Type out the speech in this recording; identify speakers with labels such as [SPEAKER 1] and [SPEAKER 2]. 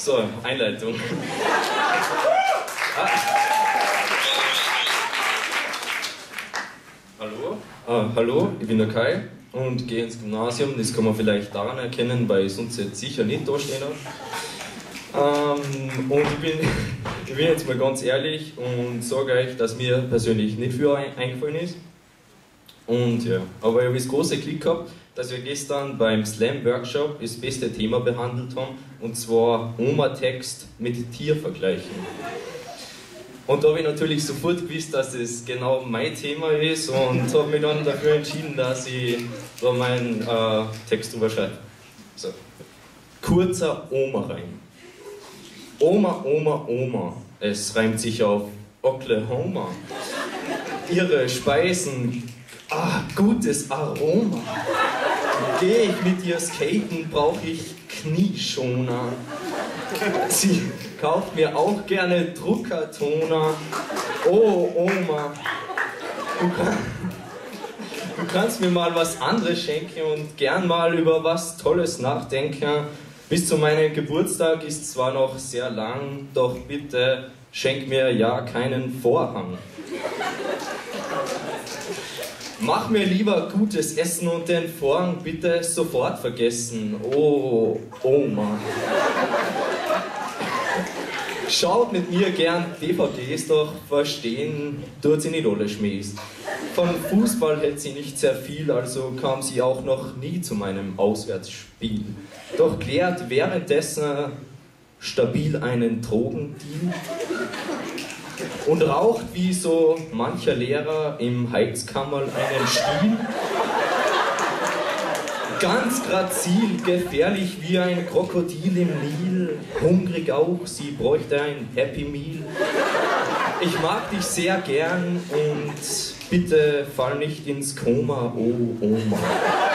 [SPEAKER 1] So, Einleitung. Hallo, ich bin der Kai und gehe ins Gymnasium. Das kann man vielleicht daran erkennen, weil ich sonst jetzt sicher nicht da stehen habe. Und ich bin jetzt mal ganz ehrlich und sage euch, dass mir persönlich nicht viel eingefallen ist. Und ja, aber ich habe das große Glück gehabt, dass wir gestern beim Slam-Workshop das beste Thema behandelt haben, und zwar Oma-Text mit Tiervergleichen. Und da habe ich natürlich sofort gewusst, dass das genau mein Thema ist, und habe mich dann dafür entschieden, dass ich da meinen Text drüber schreibe. So. Kurzer Oma-Reim. Oma, Oma, Oma, es reimt sich auf Oklahoma. Ihre Speisen, gutes Aroma. Geh ich mit ihr skaten, brauche ich Knieschoner. Sie kauft mir auch gerne Druckertoner. Oh Oma, du kannst mir mal was anderes schenken und gern mal über was Tolles nachdenken. Bis zu meinem Geburtstag ist zwar noch sehr lang, doch bitte schenk mir ja keinen Vorhang. Mach mir lieber gutes Essen und den Vorhang bitte sofort vergessen. Oh, Oma. Schaut mit mir gern DVDs, doch verstehen tut sie nicht alle Schmähs. Von Fußball hält sie nicht sehr viel, also kam sie auch noch nie zu meinem Auswärtsspiel. Doch klärt währenddessen stabil einen Drogendeal und raucht wie so mancher Lehrer im Heizkammerl einen Stiel. Ganz grazil, gefährlich wie ein Krokodil im Nil, hungrig auch, sie bräuchte ein Happy Meal. Ich mag dich sehr gern und bitte fall nicht ins Koma, oh Oma.